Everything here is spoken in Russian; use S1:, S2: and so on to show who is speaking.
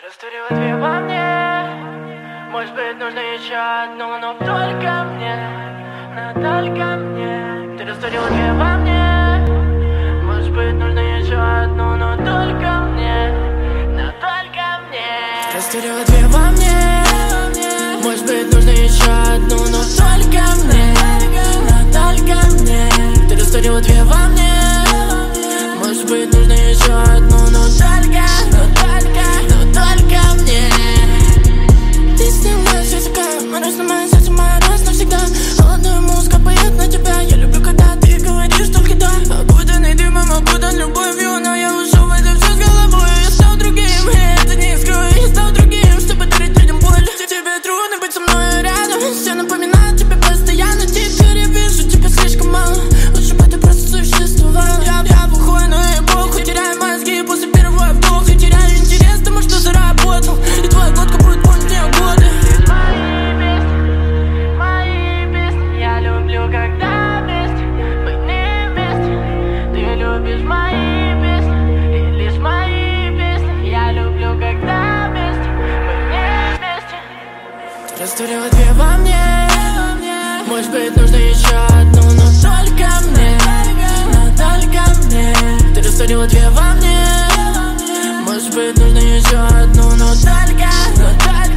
S1: Растворила две во мне. Может быть, нужно еще одну, но только мне, но только мне. Ты растворила две во мне. Может быть, нужно еще одну, но только мне, но только мне. Растворила две во мне. Может быть, нужно еще одну, но только мне, но только мне. Ты растворила две во мне. Может быть, нужно еще одну, но только мне. Ты снимаешь языка, мороз на мое сердце, мороз навсегда. Холодная музыка поет на тебя. Я люблю, когда ты говоришь только да. Окутанный дымом, окутан любовью, но я ушел в это все с головой. Я стал другим, и это не скрою. Я стал другим, чтобы дарить людям боль. Тебе трудно быть со мной рядом. Все напоминает тебе постоянно. Теперь я вижу тебя слишком мало. Лучше бы ты просто существовал. Я бухой, но и похуй. Теряю мозги после первого вдоха. Теряю интерес к тому, что заработал. И твоя глотка будет помнить мне годы. Мои песни, я люблю, когда вместе. Мы не вместе. Ты любишь мои песни, и лишь мои песни. Я люблю, когда вместе. Мы не вместе. Ты растворила две во мне. Может быть, нужно еще одну, но только мне, но только мне. Ты растворила две во мне. Может быть, нужно еще одну, но только